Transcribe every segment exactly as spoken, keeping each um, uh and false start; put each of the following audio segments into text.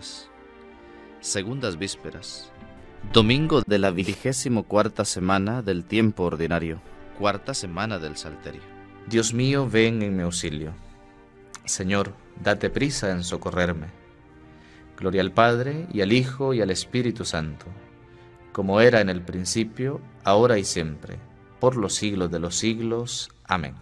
vísperas. Segundas vísperas. Domingo de la vigésimo cuarta semana del tiempo ordinario. Cuarta semana del Salterio. Dios mío, ven en mi auxilio. Señor, date prisa en socorrerme. Gloria al Padre, y al Hijo, y al Espíritu Santo, como era en el principio, ahora y siempre, por los siglos de los siglos. Amén.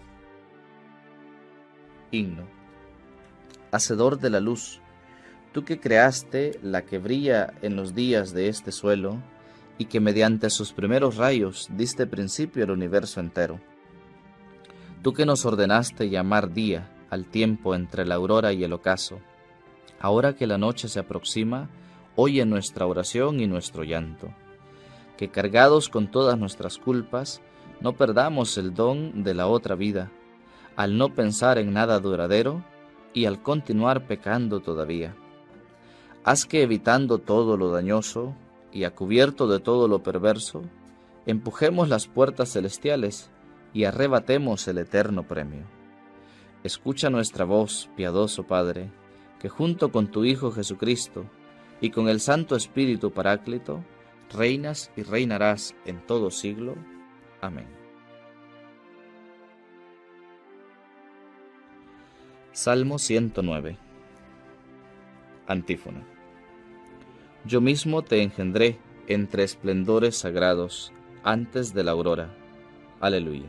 Himno. Hacedor de la luz, tú que creaste la que brilla en los días de este suelo, y que mediante sus primeros rayos diste principio al universo entero. Tú que nos ordenaste llamar día al tiempo entre la aurora y el ocaso, ahora que la noche se aproxima, oye nuestra oración y nuestro llanto. Que cargados con todas nuestras culpas, no perdamos el don de la otra vida, al no pensar en nada duradero y al continuar pecando todavía. Haz que, evitando todo lo dañoso y a cubierto de todo lo perverso, empujemos las puertas celestiales y arrebatemos el eterno premio. Escucha nuestra voz, piadoso Padre, que junto con tu Hijo Jesucristo y con el Santo Espíritu Paráclito, reinas y reinarás en todo siglo. Amén. Salmo ciento nueve. Antífona. Yo mismo te engendré entre esplendores sagrados, antes de la aurora. Aleluya.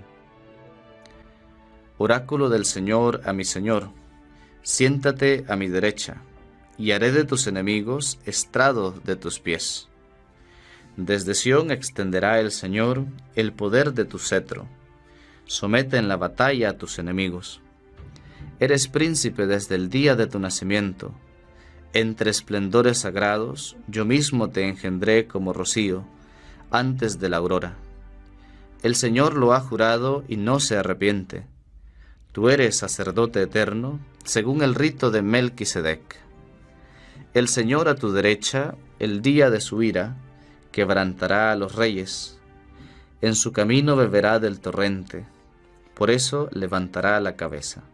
Oráculo del Señor a mi Señor, siéntate a mi derecha, y haré de tus enemigos estrado de tus pies. Desde Sión extenderá el Señor el poder de tu cetro. Somete en la batalla a tus enemigos. Eres príncipe desde el día de tu nacimiento. Entre esplendores sagrados, yo mismo te engendré como rocío, antes de la aurora. El Señor lo ha jurado y no se arrepiente. Tú eres sacerdote eterno, según el rito de Melquisedec. El Señor a tu derecha, el día de su ira, quebrantará a los reyes. En su camino beberá del torrente, por eso levantará la cabeza.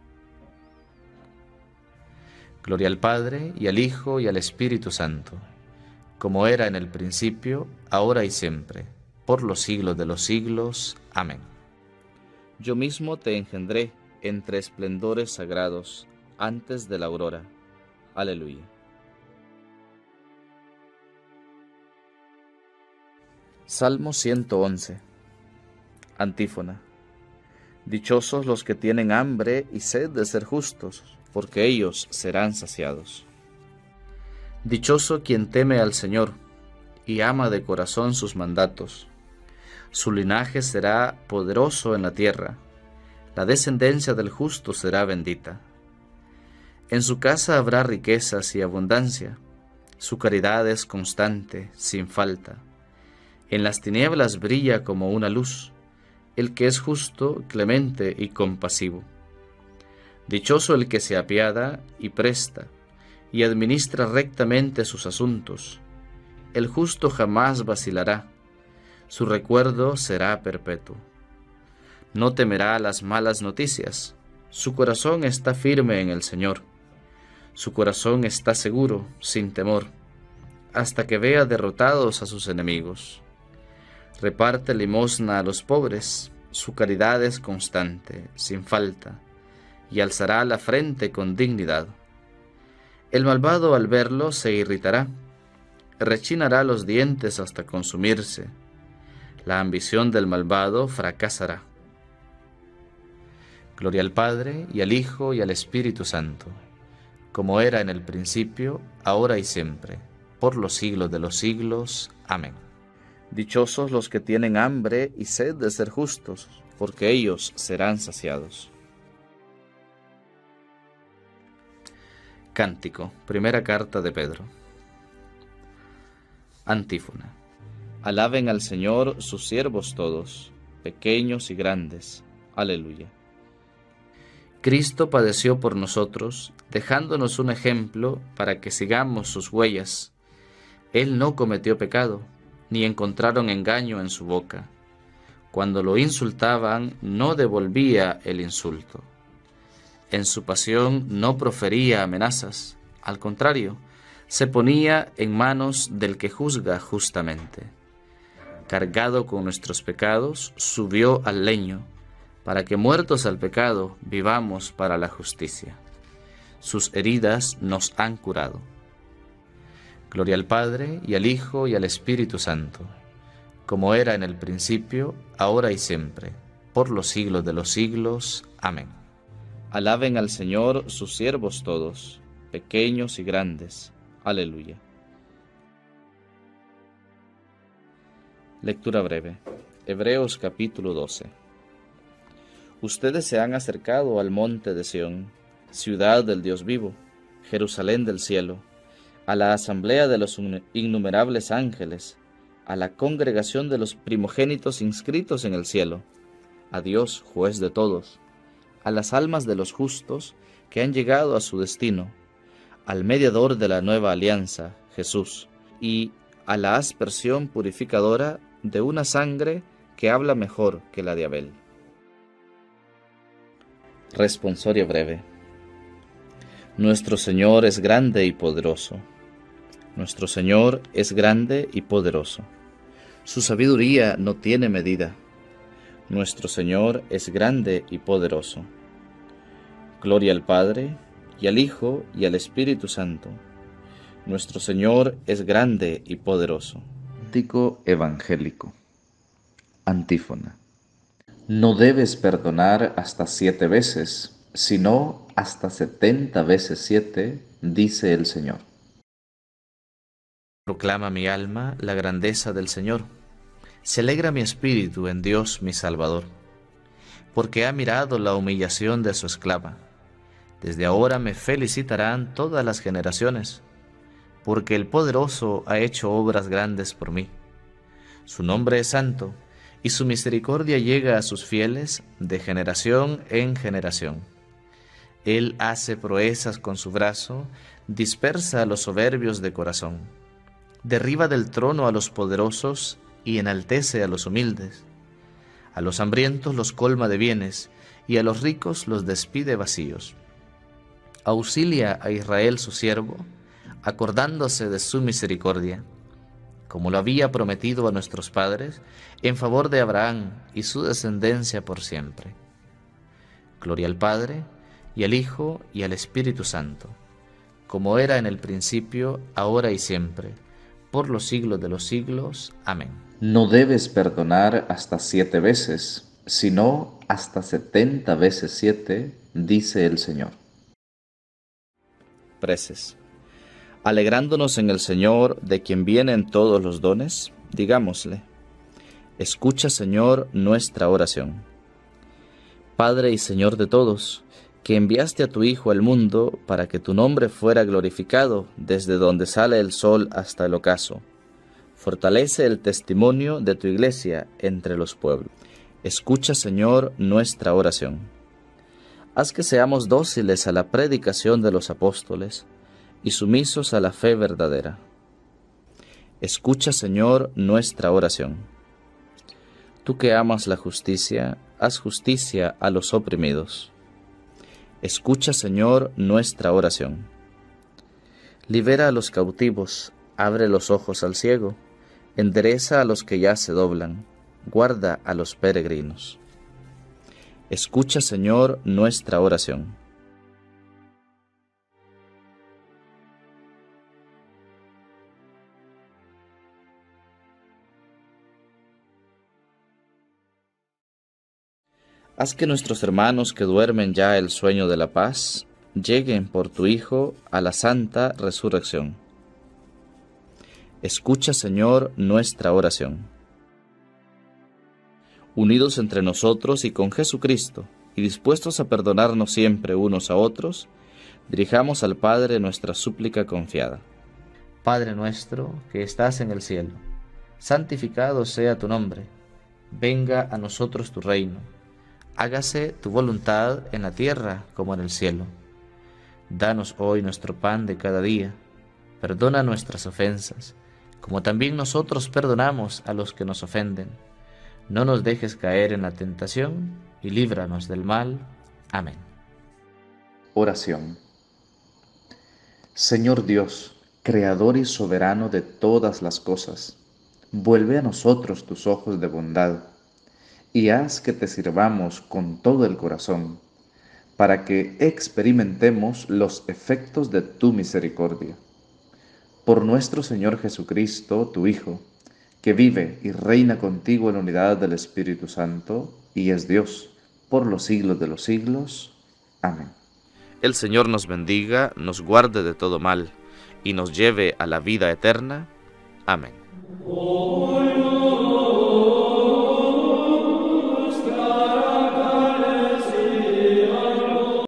Gloria al Padre, y al Hijo, y al Espíritu Santo, como era en el principio, ahora y siempre, por los siglos de los siglos. Amén. Yo mismo te engendré entre esplendores sagrados, antes de la aurora. Aleluya. Salmo ciento once. Antífona. Dichosos los que tienen hambre y sed de ser justos, porque ellos serán saciados. Dichoso quien teme al Señor y ama de corazón sus mandatos. Su linaje será poderoso en la tierra, la descendencia del justo será bendita. En su casa habrá riquezas y abundancia, su caridad es constante, sin falta. En las tinieblas brilla como una luz, el que es justo, clemente y compasivo. Dichoso el que se apiada y presta, y administra rectamente sus asuntos. El justo jamás vacilará, su recuerdo será perpetuo. No temerá las malas noticias, su corazón está firme en el Señor. Su corazón está seguro, sin temor, hasta que vea derrotados a sus enemigos. Reparte limosna a los pobres, su caridad es constante, sin falta, y alzará la frente con dignidad. El malvado al verlo se irritará, rechinará los dientes hasta consumirse. La ambición del malvado fracasará. Gloria al Padre, y al Hijo, y al Espíritu Santo, como era en el principio, ahora y siempre, por los siglos de los siglos. Amén. Dichosos los que tienen hambre y sed de ser justos, porque ellos serán saciados. Cántico, primera carta de Pedro. Antífona. Alaben al Señor sus siervos todos, pequeños y grandes. Aleluya. Cristo padeció por nosotros, dejándonos un ejemplo para que sigamos sus huellas. Él no cometió pecado, ni encontraron engaño en su boca. Cuando lo insultaban, no devolvía el insulto. En su pasión no profería amenazas, al contrario, se ponía en manos del que juzga justamente. Cargado con nuestros pecados, subió al leño, para que muertos al pecado, vivamos para la justicia. Sus heridas nos han curado. Gloria al Padre, y al Hijo, y al Espíritu Santo, como era en el principio, ahora y siempre, por los siglos de los siglos. Amén. Alaben al Señor sus siervos todos, pequeños y grandes. Aleluya. Lectura breve. Hebreos capítulo doce. Ustedes se han acercado al monte de Sión, ciudad del Dios vivo, Jerusalén del cielo, a la asamblea de los innumerables ángeles, a la congregación de los primogénitos inscritos en el cielo, a Dios, juez de todos, a las almas de los justos que han llegado a su destino, al mediador de la nueva alianza, Jesús, y a la aspersión purificadora de una sangre que habla mejor que la de Abel. Responsorio breve. Nuestro Señor es grande y poderoso. Nuestro Señor es grande y poderoso. Su sabiduría no tiene medida. Nuestro Señor es grande y poderoso. Gloria al Padre, y al Hijo, y al Espíritu Santo. Nuestro Señor es grande y poderoso. Cántico evangélico. Antífona. No debes perdonar hasta siete veces, sino hasta setenta veces siete, dice el Señor. Proclama mi alma la grandeza del Señor. Se alegra mi espíritu en Dios mi Salvador, porque ha mirado la humillación de su esclava. Desde ahora me felicitarán todas las generaciones, porque el poderoso ha hecho obras grandes por mí. Su nombre es santo, y su misericordia llega a sus fieles de generación en generación. Él hace proezas con su brazo, dispersa a los soberbios de corazón, derriba del trono a los poderosos y enaltece a los humildes. A los hambrientos los colma de bienes, y a los ricos los despide vacíos. Auxilia a Israel su siervo, acordándose de su misericordia, como lo había prometido a nuestros padres, en favor de Abraham y su descendencia por siempre. Gloria al Padre, y al Hijo, y al Espíritu Santo, como era en el principio, ahora y siempre, por los siglos de los siglos. Amén. No debes perdonar hasta siete veces, sino hasta setenta veces siete, dice el Señor. Preces. Alegrándonos en el Señor, de quien vienen todos los dones, digámosle: escucha, Señor, nuestra oración. Padre y Señor de todos, que enviaste a tu Hijo al mundo para que tu nombre fuera glorificado desde donde sale el sol hasta el ocaso, fortalece el testimonio de tu Iglesia entre los pueblos. Escucha, Señor, nuestra oración. Haz que seamos dóciles a la predicación de los apóstoles y sumisos a la fe verdadera. Escucha, Señor, nuestra oración. Tú que amas la justicia, haz justicia a los oprimidos. Escucha, Señor, nuestra oración. Libera a los cautivos, abre los ojos al ciego, endereza a los que ya se doblan, guarda a los peregrinos. Escucha, Señor, nuestra oración. Haz que nuestros hermanos que duermen ya el sueño de la paz, lleguen por tu Hijo a la santa resurrección. Escucha, Señor, nuestra oración. Unidos entre nosotros y con Jesucristo, y dispuestos a perdonarnos siempre unos a otros, dirijamos al Padre nuestra súplica confiada. Padre nuestro, que estás en el cielo, santificado sea tu nombre. Venga a nosotros tu reino. Hágase tu voluntad en la tierra como en el cielo. Danos hoy nuestro pan de cada día. Perdona nuestras ofensas, como también nosotros perdonamos a los que nos ofenden. No nos dejes caer en la tentación, y líbranos del mal. Amén. Oración. Señor Dios, Creador y soberano de todas las cosas, vuelve a nosotros tus ojos de bondad, y haz que te sirvamos con todo el corazón, para que experimentemos los efectos de tu misericordia. Por nuestro Señor Jesucristo, tu Hijo, que vive y reina contigo en unidad del Espíritu Santo, y es Dios, por los siglos de los siglos. Amén. El Señor nos bendiga, nos guarde de todo mal, y nos lleve a la vida eterna. Amén.